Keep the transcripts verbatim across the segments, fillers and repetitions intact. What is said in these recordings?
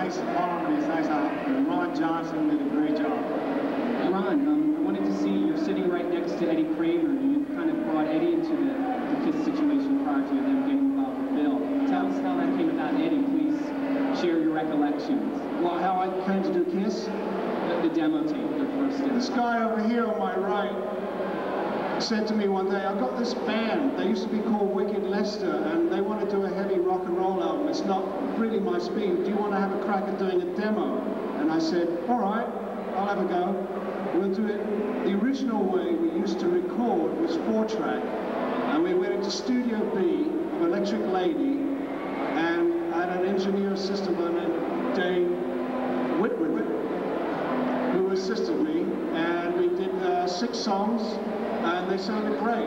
nice harmony, it's nice out. And Ron Johnson did a great job. Ron, um, I wanted to see, you're sitting right next to Eddie Kramer. You kind of brought Eddie into the, the KISS situation prior to them getting involved with Bill. Tell us how that came about. Eddie, please share your recollections. Well, how I came to do KISS? The, the demo tape, the first demo. This guy over here on my right said to me one day, I've got this band, they used to be called Wicked Lester, and they want to do a heavy rock and roll album. It's not really my speed. Do you want to have a crack at doing a demo? And I said, all right, I'll have a go. We'll do it the original way we used to record was four track, and we went into Studio B of Electric Lady, and I had an engineer assistant named Dave Whitwood, who assisted me, and we did uh, six songs, and they sounded great.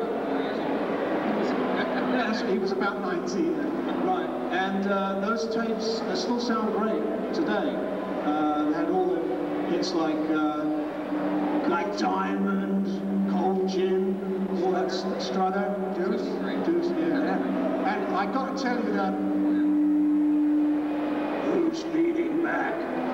Yes, he was about nineteen then. Right, and uh, those tapes uh, still sound great today. Uh, they had all the hits like uh, Black Diamond, Cold Gin, all that Strata, Deuce, Deuce, yeah. And I got to tell you that Who's Feeding Back?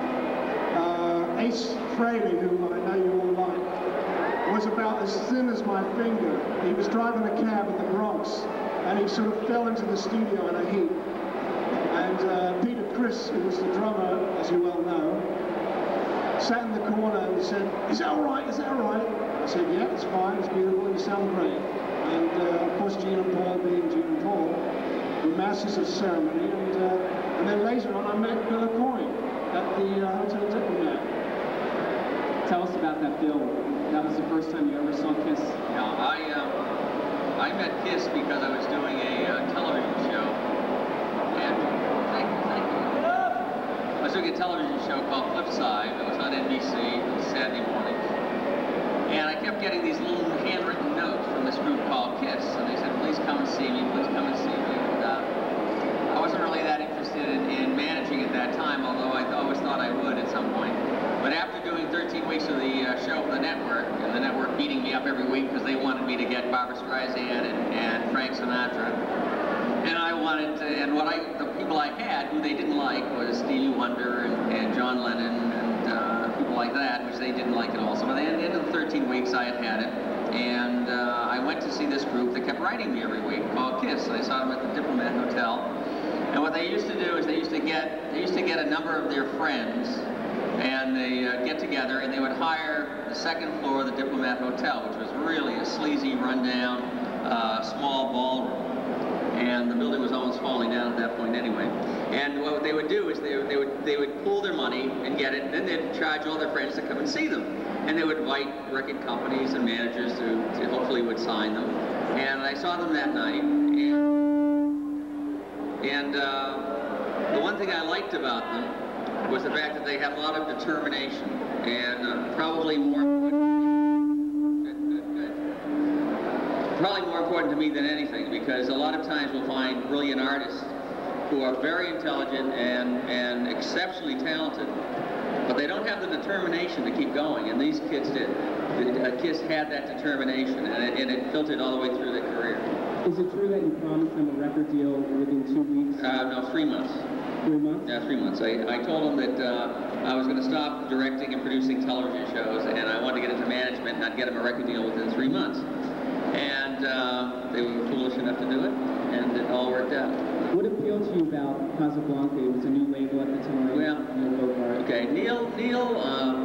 Uh, Ace Frehley, who I know you all like, was about as thin as my finger. He was driving a cab in the Bronx, and he sort of fell into the studio in a heap. And uh, Peter Criss, who was the drummer, as you well know, sat in the corner and said, is that all right, is that all right? I said, yeah, it's fine, it's beautiful, you sound great. And uh, of course, Gene and Paul, being Gene and Paul, were masters of ceremony. And, uh, and then later on, I met Bill Aucoin at the uh, Hotel Diplomat. Tell us about that, Bill. That was the first time you ever saw KISS? Yeah, I, um, I met KISS because I was doing a uh, television show. And thank you, thank you. I was doing a television show called Flipside. It was on N B C on Saturday mornings. And I kept getting these little handwritten notes from this group called KISS. And they said, please come and see me, please come and see me. And uh, I wasn't really that interested in, in managing at that time, although I always thought I would at some point. But after doing thirteen weeks of the uh, show for the network, and the network beating me up every week because they wanted me to get Barbra Streisand and, and Frank Sinatra, and I wanted to, and what I, the people I had who they didn't like was Stevie Wonder and, and John Lennon and uh, people like that, which they didn't like at all. So by the end of the thirteen weeks, I had had it, and uh, I went to see this group that kept writing me every week called KISS. And I saw them at the Diplomat Hotel, and what they used to do is they used to get they used to get a number of their friends. And they uh, get together and they would hire the second floor of the Diplomat Hotel, which was really a sleazy, rundown, uh, small ballroom. And the building was almost falling down at that point anyway. And what they would do is they, they, would, they would pool their money and get it, and then they'd charge all their friends to come and see them. And they would invite record companies and managers to, to hopefully would sign them. And I saw them that night. And, and uh, the one thing I liked about them was the fact that they had a lot of determination, and uh, probably more important, good, good, good. probably more important to me than anything, because a lot of times we'll find brilliant artists who are very intelligent and, and exceptionally talented, but they don't have the determination to keep going, and these kids did. The, uh, KISS had that determination, and it, and it filtered all the way through their career. Is it true that you promised them a record deal within two weeks? Uh, no, three months. Three months? Yeah, three months. I, I told them that uh, I was going to stop directing and producing television shows, and I wanted to get into management, and I'd get them a record deal within three months. And uh, they were foolish enough to do it, and it all worked out. What appealed to you about Casablanca? It was a new label at the time. Well, Neil okay, Neil, Neil, uh,